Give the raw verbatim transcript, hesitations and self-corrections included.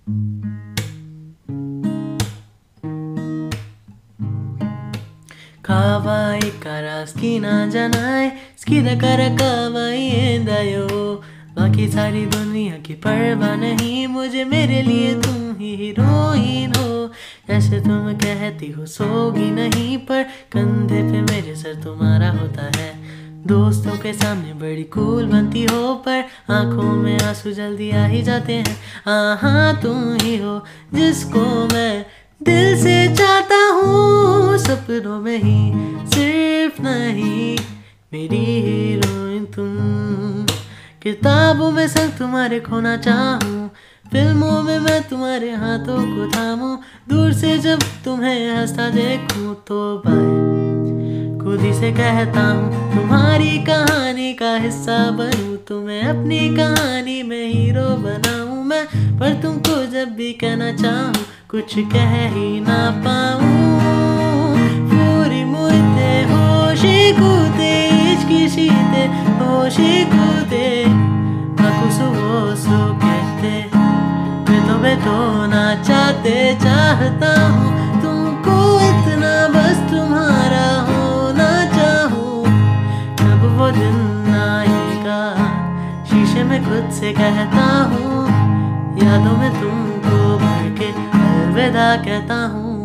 可愛いから好きなんじゃない好きだから可愛いんだよबाकी सारी दुनिया की परवाह नहीं मुझे मेरे लिए तुम ही हीरोइन हो जैसे तुम कहती हो सोगी नहीं पर कंधे पे मेरे सर तुम्हारा होता है दोस्तों के सामने बड़ी कूल बनती हो पर आंखों में आंसू जल्दी आ ही जाते हैं हाँ हाँ तुम ही हो जिसको मैं दिल से चाहता हूँ सपनों में ही सिर्फ नहीं मेरी हीरोइन तुम किताबों में संग तुम्हारे खोना चाहूँ फिल्मों में मैं तुम्हारे हाथों को थामूं दूर से जब तुम्हें हंसता देखूं तो बाय खुद ही से कहता हूँ तुम्हारी कहानी का हिस्सा बनूं तुम्हें अपनी कहानी में हीरो बनाऊं मैं पर तुमको जब भी कहना चाहूँ कुछ कह ही ना पाऊँ पूरी मुझे होशी कूदे इश्की शीते होशी कूदे सो कहते मैं तुम्हें तो ना चाहते चाहता हूँ तुमको इतना बस तुम्हारा होना चाहूँ जब वो दिन आएगा शीशे में खुद से कहता हूँ यादों में तुमको भर के अलविदा कहता हूँ